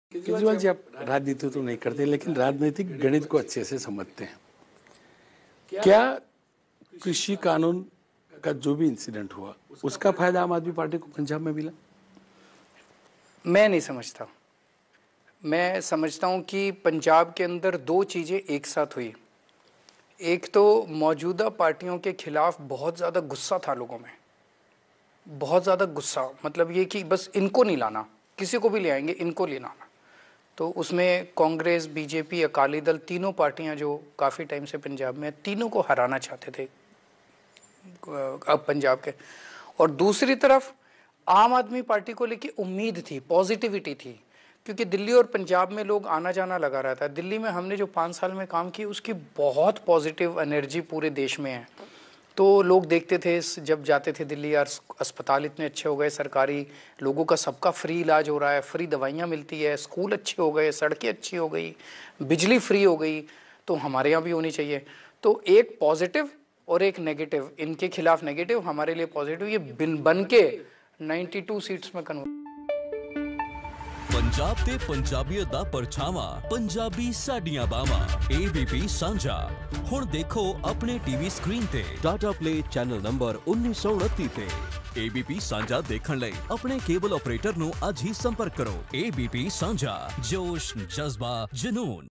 केजरीवाल जी, आप राजनीति तो नहीं करते लेकिन राजनीतिक गणित को अच्छे से समझते हैं। क्या कृषि कानून का जो भी इंसिडेंट हुआ उसका फायदा आम आदमी पार्टी को पंजाब में मिला? मैं नहीं समझता। मैं समझता हूँ कि पंजाब के अंदर दो चीज़ें एक साथ हुई। एक तो मौजूदा पार्टियों के खिलाफ बहुत ज़्यादा गुस्सा था लोगों में, बहुत ज़्यादा गुस्सा, मतलब ये कि बस इनको नहीं लाना, किसी को भी ले आएंगे, इनको ले लाना। तो उसमें कांग्रेस, बीजेपी, अकाली दल, तीनों पार्टियां जो काफ़ी टाइम से पंजाब में, तीनों को हराना चाहते थे अब पंजाब के। और दूसरी तरफ आम आदमी पार्टी को लेके उम्मीद थी, पॉजिटिविटी थी, क्योंकि दिल्ली और पंजाब में लोग आना जाना लगा रहता है। दिल्ली में हमने जो 5 साल में काम किया उसकी बहुत पॉजिटिव एनर्जी पूरे देश में है। तो लोग देखते थे, जब जाते थे दिल्ली, यार अस्पताल इतने अच्छे हो गए सरकारी, लोगों का सबका फ्री इलाज हो रहा है, फ्री दवाइयाँ मिलती है, स्कूल अच्छे हो गए, सड़कें अच्छी हो गई, बिजली फ्री हो गई, तो हमारे यहाँ भी होनी चाहिए। तो एक पॉजिटिव और एक नेगेटिव, इनके खिलाफ नेगेटिव, हमारे लिए पॉजिटिव, ये बन के 92 सीट्स में कन्वर्ट। पंजाब ते पंजाबीयत दा परछावा, पंजाबी साडियां बावां, ABP साझा। हुण देखो अपने टीवी स्क्रीन ते टाटा प्ले चैनल नंबर 1929 ते। ABP साझा देखण लई अपने केबल ऑपरेटर नु अज ही संपर्क करो। ABP साझा, जोश, जज्बा, जुनून।